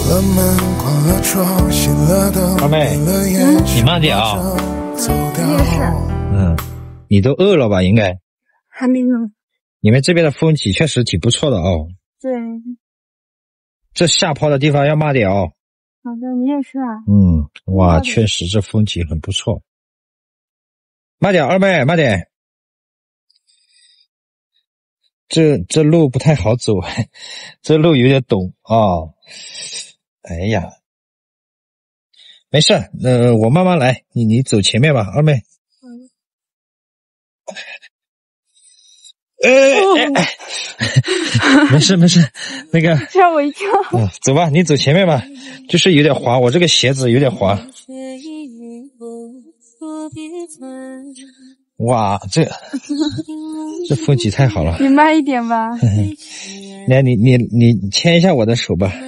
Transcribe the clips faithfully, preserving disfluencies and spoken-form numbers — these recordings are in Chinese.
二妹，嗯、你慢点啊。 也是。 嗯，你都饿了吧？应该。 还没饿。 你们这边的风景确实挺不错的哦。 对。 这下坡的地方要慢点哦。 好的，你也是啊。 嗯，哇，确实这风景很不错。慢点，二妹，慢点。这这路不太好走，这路有点陡啊、哦。哎呀，没事，呃，我慢慢来，你你走前面吧，二妹。嗯。哎哎哎，没事没事，那个吓我一跳。 嗯，走吧，你走前面吧，就是有点滑，我这个鞋子有点滑。哇，这这风景太好了。 你慢一点吧。 来，你你你牵一下我的手吧。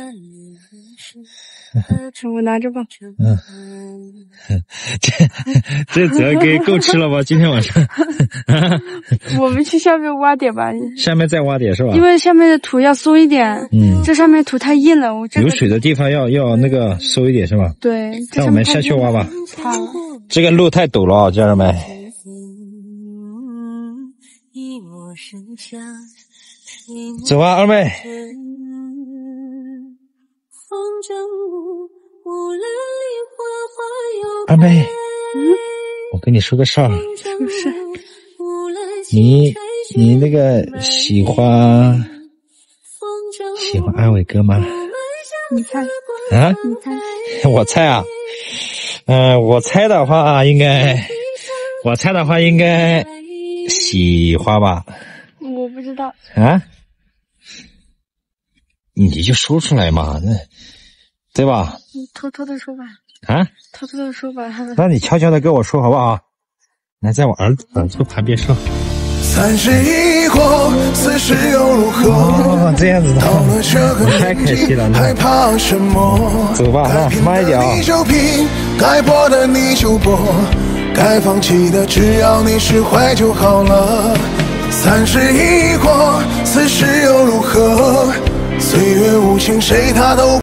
我拿着吧。 嗯，这这泽给够吃了吧？今天晚上。 我们去下面挖点吧。 下面再挖点是吧？ 因为下面的土要松一点。嗯。这上面土太硬了，我这有水的地方要要那个收一点是吧？ 对。 那我们下去挖吧。 好。 这个路太陡了啊，家人们。走啊，二妹。二妹，嗯，我跟你说个事儿。 什么事？ 你你那个喜欢喜欢阿伟哥吗？ 你猜啊？ 你猜？ 我猜啊，嗯、呃，我猜的话应该，我猜的话应该喜欢吧。 我不知道啊，你就说出来嘛，那对吧？ 你偷偷的说吧。 啊， 偷偷的说吧。 那你悄悄的跟我说好不好？来，在我耳耳朵旁边说。 三十已过，四十又如何？ 哦，这样子的，我太可惜了。 害怕什么？ 走吧，那慢一点啊。 你就拼，该播的你就播，该放弃的只要你释怀就好了。三十已过，四十又如何？岁月无情，谁他都。